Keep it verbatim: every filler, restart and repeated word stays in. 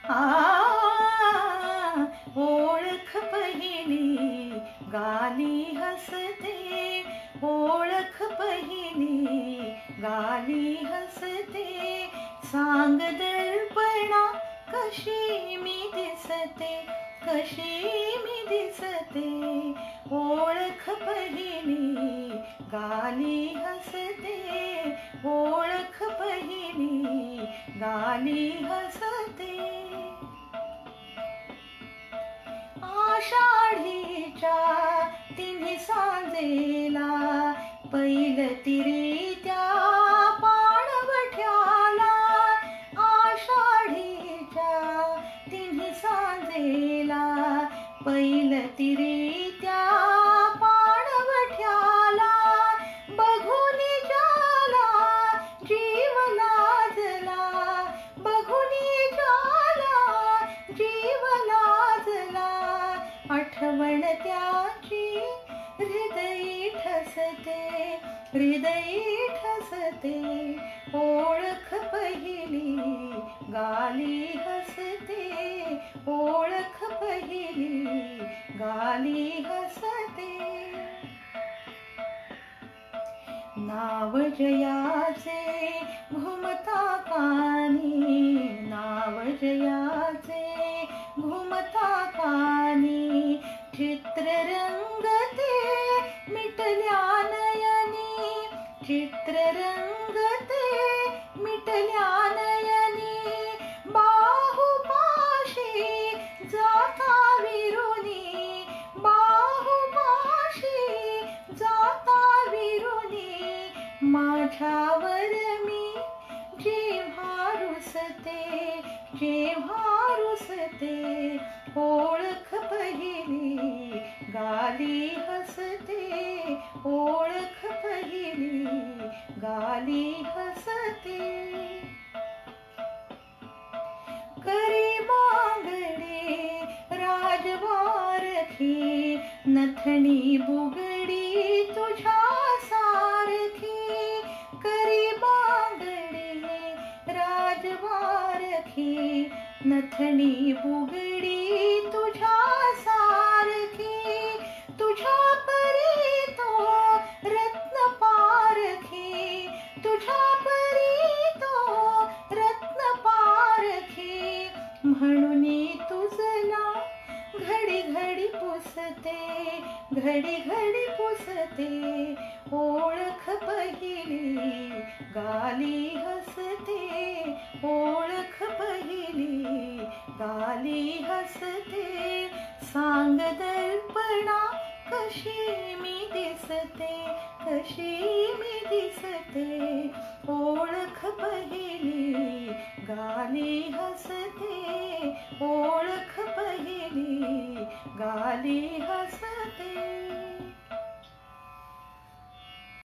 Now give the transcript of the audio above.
आ ओळख पहिली गाली हसते, ओळख पहिली गाली हसते, सांग दर्पणा कशी मी दिसते, कशी मी दिसते, ओळख पहिली गाली हसते, ओळख पहिली गाली हसते. आषाढीच्या तिन्ही सांजेला पैलतीरित्या पाणवठ्याला, आषाढीच्या तिन्ही सांजेला पैलतीरित्या पाणवठ्याला, बघुनी ज्याला जीव लाजला, बघुनी ज्याला जीव लाजला, आठवण त्याची हृदयी ठसते, हृदयी ठसते, ओळख पहिली गाली हसते, ओळख पहिली गाली हसते. नाव जयाचे घुमता कानी, नाव जयाचे घुमता कानी, चित्ररंगते मिटल्या नयनी, चित्ररंगते मिटल्या नयनी, बाहुपाशी जाता विरुनी, बाहुपाशी जाता विरुनी, माझ्यावर मी जेव्हा रुसते, जेव्हा रुसते, ओळख पहिली गाली हसते, ओळख पहिली गाली हसते. करी बांगडे राजवारखी, नथणी बुगडी तुझ्या सारखी, करी बांगडे राजवारखी, नथणी बुगडी तुझ्या सारखी, तुझ्या परी तो रत्न पारखी, तुझ्या परी तो रत्न पारखी, म्हणून तुझला घडी घडी पुसते, घडी घडी पुसते, ओळख पहिली गाली हसते, ओळख पहिली गाली हसते, सांग दर्पणा कशी मी दिसते, कशी मी दिसते, ओळख पहिली गाली हसते, ओळख पहिली गाली हसते.